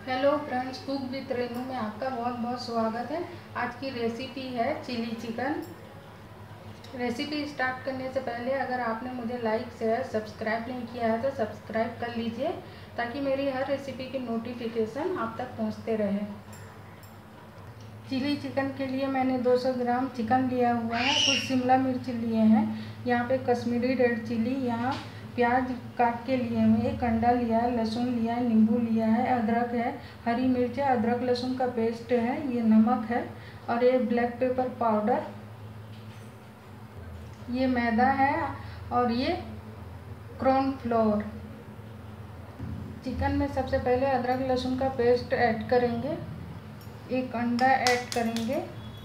Hello friends, cook with Renu में आपका बहुत बहुत स्वागत है। आज की रेसिपी है चिली चिकन। रेसिपी स्टार्ट करने से पहले अगर आपने मुझे लाइक शेयर सब्सक्राइब नहीं किया है तो सब्सक्राइब कर लीजिए ताकि मेरी हर रेसिपी की नोटिफिकेशन आप तक पहुंचते रहे। चिली चिकन के लिए मैंने 200 ग्राम चिकन लिया हुआ है, कुछ शिमला मिर्च लिए हैं, यहाँ पे कश्मीरी रेड चिली, यहाँ प्याज काट के लिए हैं, एक अंडा लिया है, लहसुन लिया है, नींबू लिया है, अदरक है, हरी मिर्च है, अदरक लहसुन का पेस्ट है, ये नमक है और ये ब्लैक पेपर पाउडर, ये मैदा है और ये कॉर्न फ्लोर। चिकन में सबसे पहले अदरक लहसुन का पेस्ट ऐड करेंगे, एक अंडा ऐड करेंगे,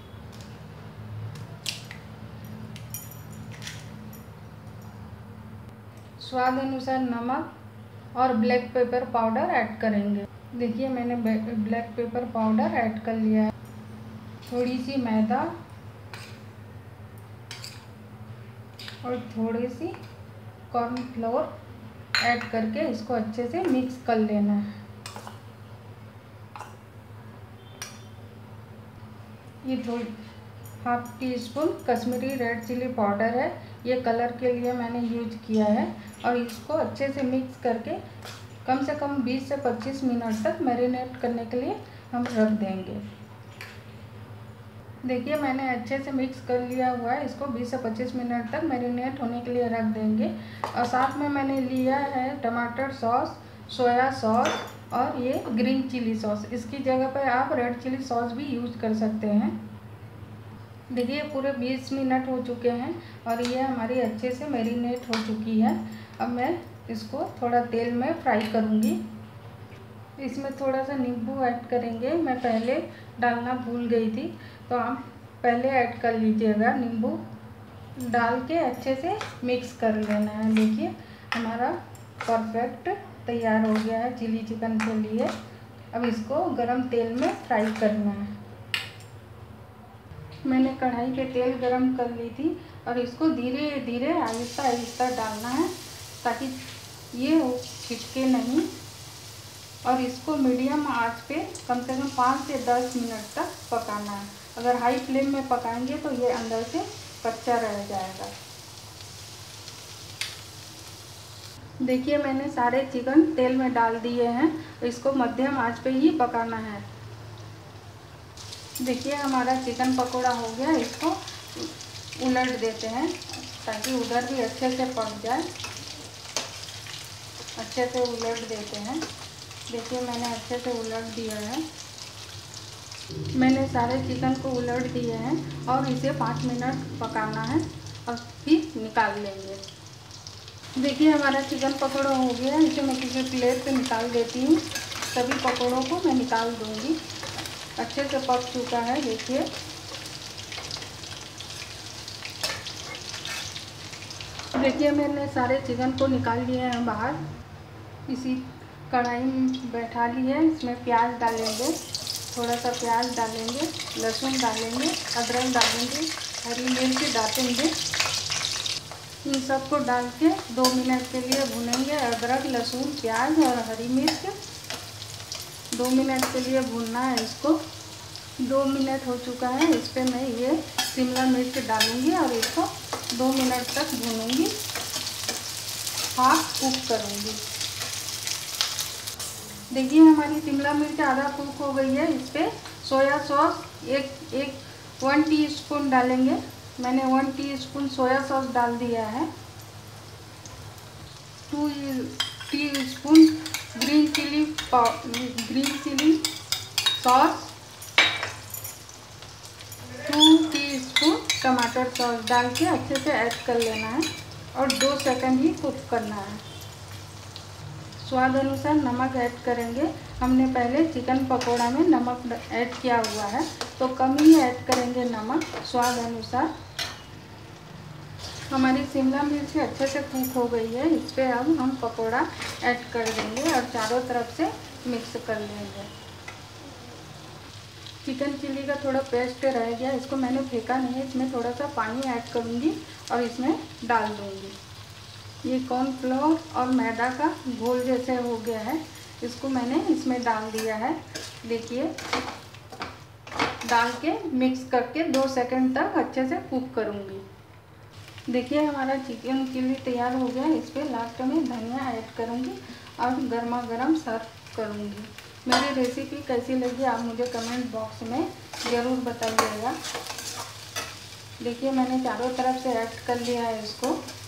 स्वाद अनुसार नमक और ब्लैक पेपर पाउडर ऐड करेंगे। देखिए मैंने ब्लैक पेपर पाउडर ऐड कर लिया है। थोड़ी सी मैदा और थोड़ी सी कॉर्न फ्लोर ऐड करके इसको अच्छे से मिक्स कर लेना है। ये थोड़ी half teaspoon Kashmiri red chilli powder है, ये कलर के लिए मैंने यूज किया है और इसको अच्छे से मिक्स करके कम से कम 20 से 25 मिनट तक मैरिनेट करने के लिए हम रख देंगे। देखिए मैंने अच्छे से मिक्स कर लिया हुआ है, इसको 20 से 25 मिनट तक मैरिनेट होने के लिए रख देंगे। और साथ में मैंने लिया है टमाटर सॉस, सोया सॉस और ये ग्रीन चिली सॉस। इसकी जगह पर आप रेड चिली सॉस भी यूज कर सकते हैं। देखिए पूरे 20 मिनट हो चुके हैं और ये हमारी अच्छे से मैरिनेट हो चुकी है। अब मैं इसको थोड़ा तेल में फ्राई करूँगी। इसमें थोड़ा सा नींबू ऐड करेंगे, मैं पहले डालना भूल गई थी तो आप पहले ऐड कर लीजिएगा। नींबू डाल के अच्छे से मिक्स कर लेना है। देखिए हमारा परफेक्ट तैयार हो गया है चिली चिकन के लिए। अब इसको गरम तेल में फ्राई करना है। मैंने कढ़ाई पे तेल गरम कर ली थी और इसको धीरे धीरे आहिस्ता आहिस्ता डालना है ताकि ये छिटके नहीं। और इसको मीडियम आंच पे कम से कम 5 से 10 मिनट तक पकाना है। अगर हाई फ्लेम में पकाएंगे तो ये अंदर से कच्चा रह जाएगा। देखिए मैंने सारे चिकन तेल में डाल दिए हैं, इसको मध्यम आंच पे ही पकाना है। देखिए हमारा चिकन पकोड़ा हो गया, इसको उलट देते हैं ताकि उधर भी अच्छे से पक जाए। अच्छे से उलट देते हैं। देखिए मैंने अच्छे से उलट दिया है। मैंने सारे चिकन को उलट दिए हैं और इसे 5 मिनट पकाना है और फिर निकाल लेंगे। देखिए हमारा चिकन पकोड़ा हो गया, इसे मैं किसी प्लेट पे निकाल देती हूँ। सभी पकोड़ों को मैं निकाल दूँगी। अच्छे से पक चुका है। देखिए मैंने सारे चिकन को निकाल लिए हैं बाहर। इसी कढ़ाई में बैठा ली है, इसमें प्याज डालेंगे, थोड़ा सा प्याज डालेंगे, लहसुन डालेंगे, अदरक डालेंगे, हरी मिर्च डालेंगे। इन सबको डाल के 2 मिनट के लिए भूनेंगे। अदरक लहसुन प्याज और हरी मिर्च 2 मिनट के लिए भूनना है इसको। 2 मिनट हो चुका है, इस पर मैं ये शिमला मिर्च डालूंगी और इसको 2 मिनट तक भूनूंगी, हाफ कुक करूंगी। देखिए हमारी शिमला मिर्च आधा कुक हो गई है। इस पर सोया सॉस 1 टीस्पून डालेंगे। मैंने 1 टीस्पून सोया सॉस डाल दिया है। 2 teaspoon green chilli sauce, 2 teaspoon टमाटर सॉस डाल के अच्छे से ऐड कर लेना है और 2 सेकंड ही कुक करना है। स्वाद अनुसार नमक ऐड करेंगे। हमने पहले चिकन पकोड़ा में नमक ऐड किया हुआ है तो कम ही ऐड करेंगे नमक, स्वाद अनुसार। हमारी शिमला मिर्च अच्छे से कुक हो गई है। इस पर अब हम पकोड़ा ऐड कर देंगे और चारों तरफ से मिक्स कर लेंगे। चिकन चिली का थोड़ा पेस्ट रह गया, इसको मैंने फेंका नहीं है, इसमें थोड़ा सा पानी ऐड करूँगी और इसमें डाल दूँगी। ये कॉर्नफ्लोर और मैदा का घोल जैसे हो गया है। इसको मैंने इसमें डाल दिया है। देखिए, डाल के मिक्स करके 2 सेकंड तक अच्छे से कुक करूँगी। देखिए हमारा चिकन चिल्ली तैयार हो गया। इस पर लास्ट में धनिया ऐड करूँगी और गर्मा गर्म सर्व करूँगी। मेरी रेसिपी कैसी लगी आप मुझे कमेंट बॉक्स में ज़रूर बताइएगा। देखिए मैंने चारों तरफ से ऐड कर लिया है इसको।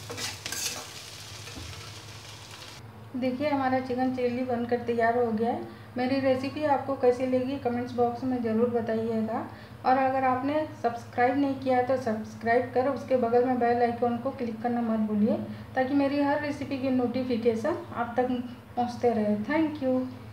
देखिए हमारा चिकन चिल्ली बनकर तैयार हो गया है। मेरी रेसिपी आपको कैसी लगी कमेंट्स बॉक्स में ज़रूर बताइएगा। और अगर आपने सब्सक्राइब नहीं किया तो सब्सक्राइब करो, उसके बगल में बेल आइकन को क्लिक करना मत भूलिए, ताकि मेरी हर रेसिपी की नोटिफिकेशन आप तक पहुंचते रहे। Thank you.